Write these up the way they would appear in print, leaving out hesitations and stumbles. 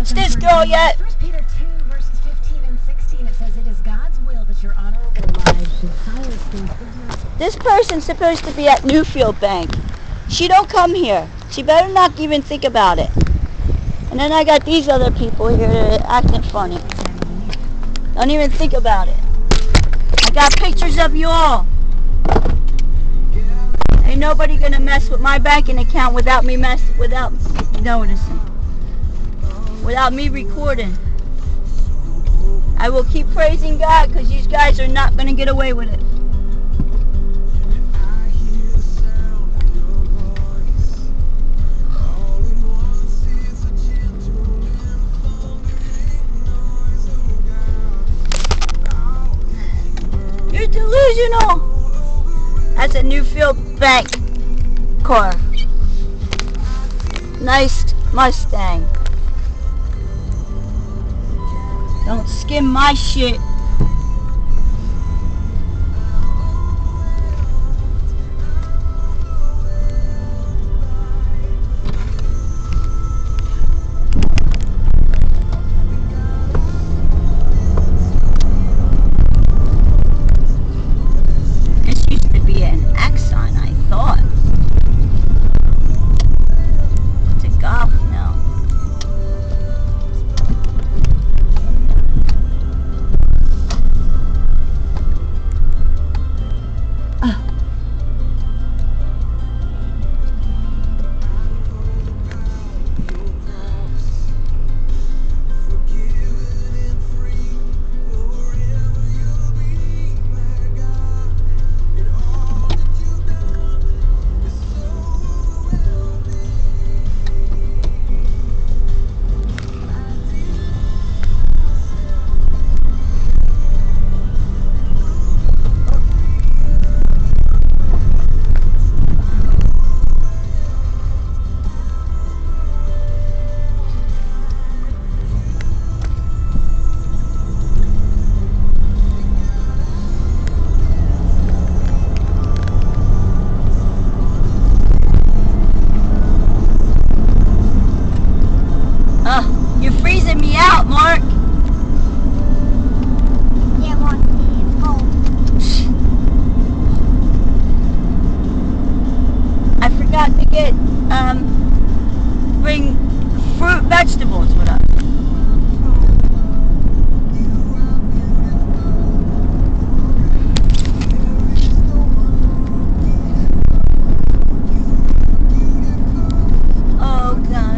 touched this girl yet. 1 Peter 2, verses 15 and 16, it says, "It is God's will that your honorable lives should tirelessly figure." This person's supposed to be at Newfield Bank. She don't come here. She better not even think about it. And then I got these other people here that are acting funny. Don't even think about it. I got pictures of you all. Ain't nobody gonna mess with my banking account without me without noticing. Without me recording. I will keep praising God because these guys are not gonna get away with it. You're delusional. That's a Newfield Bank car. Nice Mustang. Don't skim my shit. You're freezing me out, Mark. Yeah, Mark, it's cold. I forgot to get, bring fruit, vegetables with us. Oh, God.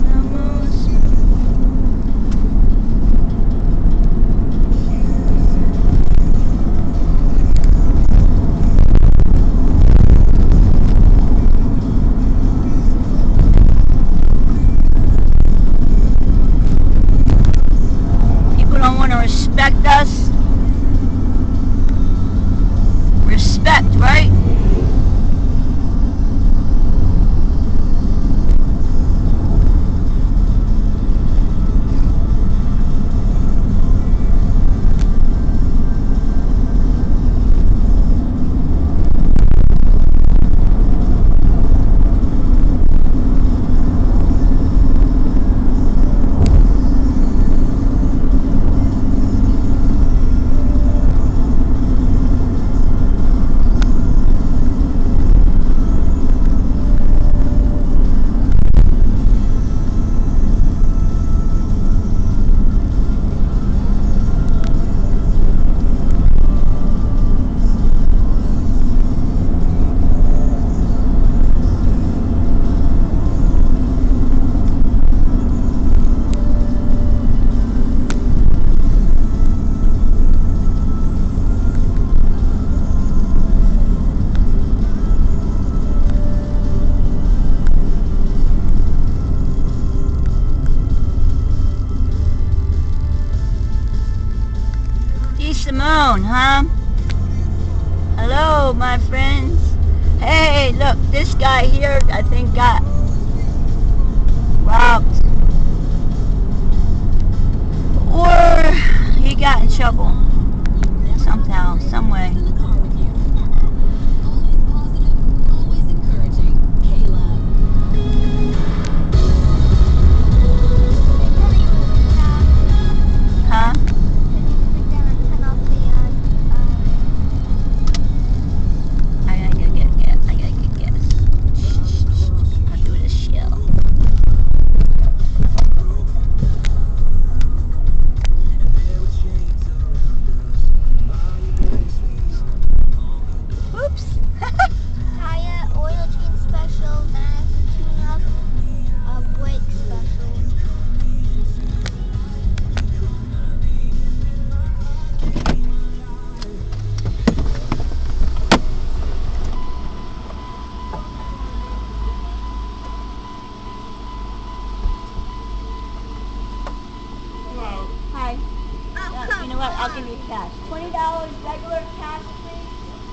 Respect us. Respect, right? Simone, huh? Hello, my friends. Hey, look, this guy here, I think, got robbed. Or he got in trouble. Somehow, some way. what? I'll give you cash. $20 regular cash, please.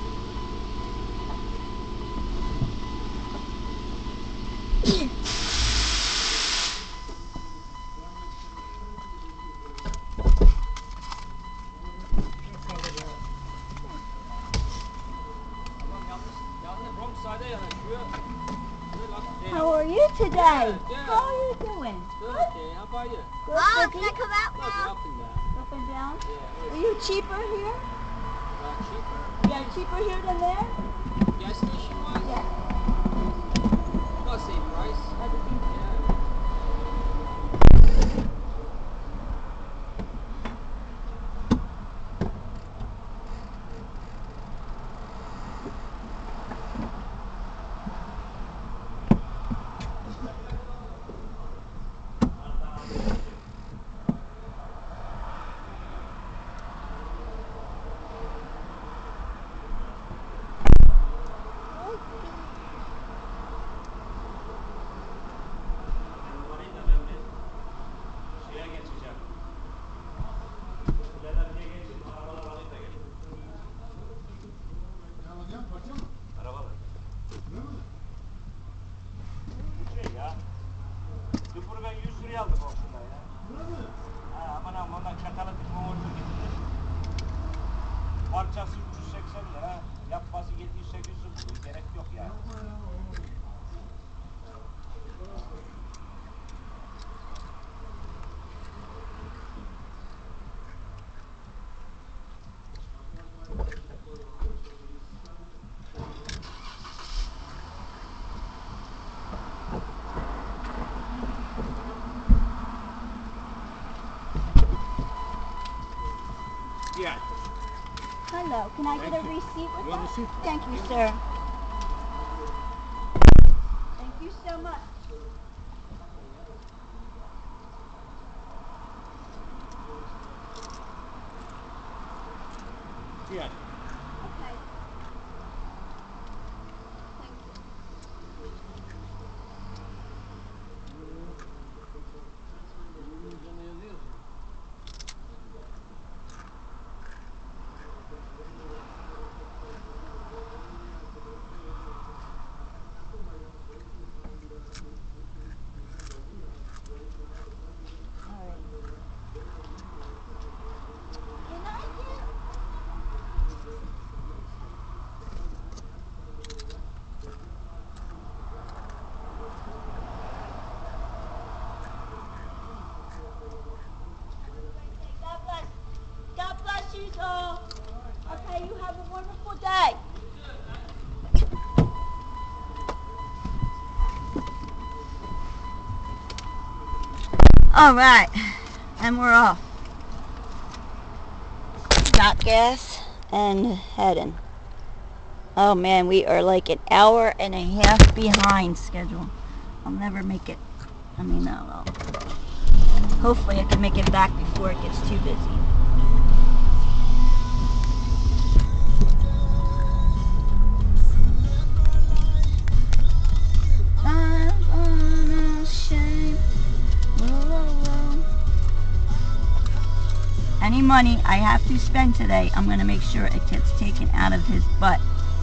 How are you today? How are you doing? Good, okay. How about you? Good, Oh, Vicky? can I come out Look, now? up and down. Up and down? Yeah, Are you cheaper here? cheaper. Yeah, cheaper here than there? Gas station wise? Yeah. About the same price. That's the same. Yeah. Tıpırı ben 100 liraya aldım aslında ya. Ha, aman aman ondan çatalı tıpırı orta gitti. Parçası 380 lira, yapması 700-800 lira. Gerek yok yani. Yeah. Hello. Can I get a receipt with You want that? receipt? Thank you, sir. Thank you so much. Yeah. Okay. Thank you. All right. Can I get? God bless. God bless you all. Okay, you have a wonderful day. All right, and we're off. Got gas and heading. Oh man, we are like an hour and a half behind schedule. I'll never make it. I mean, no, well, hopefully I can make it back before it gets too busy. I'm unashamed. Whoa, whoa, whoa. Any money I have to spend today, I'm going to make sure it gets taken out of his butt.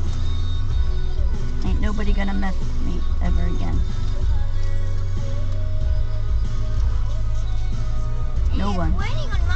Ain't nobody going to mess with me ever again. No one. Waiting on